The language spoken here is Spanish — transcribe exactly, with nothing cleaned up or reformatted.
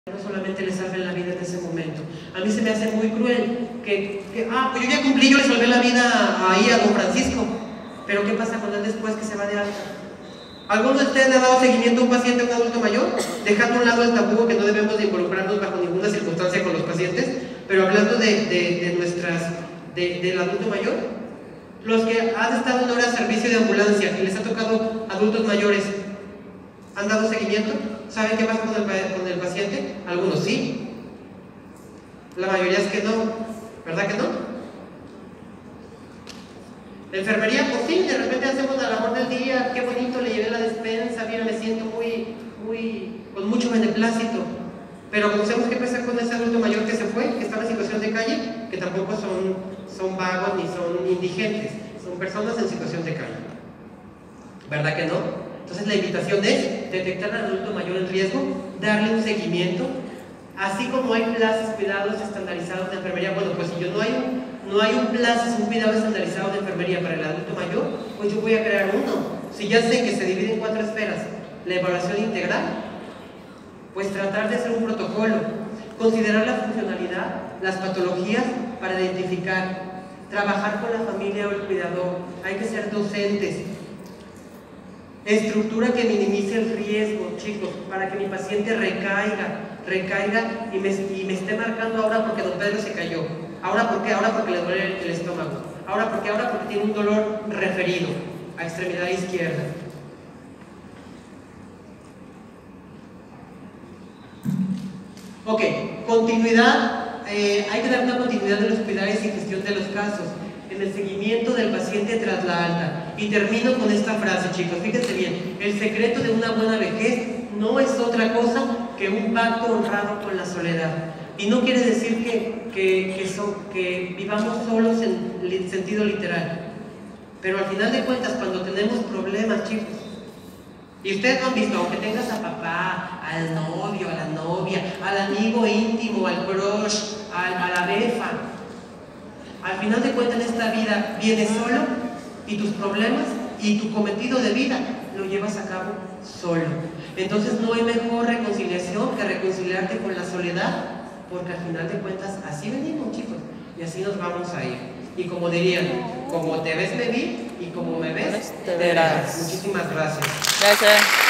no solamente le salven la vida en ese momento. A mí se me hace muy cruel que, que ah, pues yo ya cumplí, yo le salvé la vida ahí a don Francisco, pero ¿qué pasa con él después que se va de alta? ¿Alguno de ustedes le ha dado seguimiento a un paciente, a un adulto mayor? Dejando a un lado el tabú, que no debemos de involucrarnos bajo ninguna circunstancia con los pacientes, pero hablando de, de, de nuestras, de, del adulto mayor, los que han estado en hora de servicio de ambulancia y les ha tocado adultos mayores, ¿han dado seguimiento? ¿Saben qué pasa con el, con el paciente? Algunos sí, la mayoría es que no, ¿verdad que no? La enfermería, pues sí, de repente hacemos la labor del día, qué bonito, le llevé la despensa, mira, me siento muy, muy, con mucho beneplácito. Pero conocemos qué pasa con ese adulto mayor que se fue, que estaba en situación de calle, que tampoco son, son vagos ni son indigentes, son personas en situación de calle. ¿Verdad que no? Entonces la invitación es detectar al adulto mayor en riesgo, darle un seguimiento, así como hay plazas, cuidados estandarizados de enfermería. Bueno, pues si yo no hay un, no hay un plazo, un cuidado estandarizado de enfermería para el adulto mayor, pues yo voy a crear uno. Si ya sé que se divide en cuatro esferas, la evaluación integral, pues tratar de hacer un protocolo, considerar la funcionalidad, las patologías para identificar, trabajar con la familia o el cuidador, hay que ser docentes. Estructura que minimice el riesgo, chicos, para que mi paciente recaiga, recaiga y me, y me esté marcando ahora porque don Pedro se cayó. ¿Ahora por qué? Ahora porque le duele el, el estómago. ¿Ahora por qué? Ahora porque tiene un dolor referido a extremidad izquierda. Ok, continuidad, eh, hay que dar una continuidad de los cuidados y gestión de los casos, en el seguimiento del paciente tras la alta. Y termino con esta frase, chicos, fíjense bien, el secreto de una buena vejez no es otra cosa que un pacto honrado con la soledad. Y no quiere decir que, que, que, so, que vivamos solos en sentido literal, pero al final de cuentas, cuando tenemos problemas, chicos, y ustedes lo han visto, aunque tengas a papá, al novio, a la novia, al amigo íntimo, al crush, a, a la befa, al final de cuentas en esta vida vienes solo y tus problemas y tu cometido de vida lo llevas a cabo solo. Entonces no hay mejor reconciliación que reconciliarte con la soledad, porque al final de cuentas así venimos, chicos, y así nos vamos a ir. Y como dirían, como te ves me vi y como me ves te verás. Muchísimas gracias. Gracias.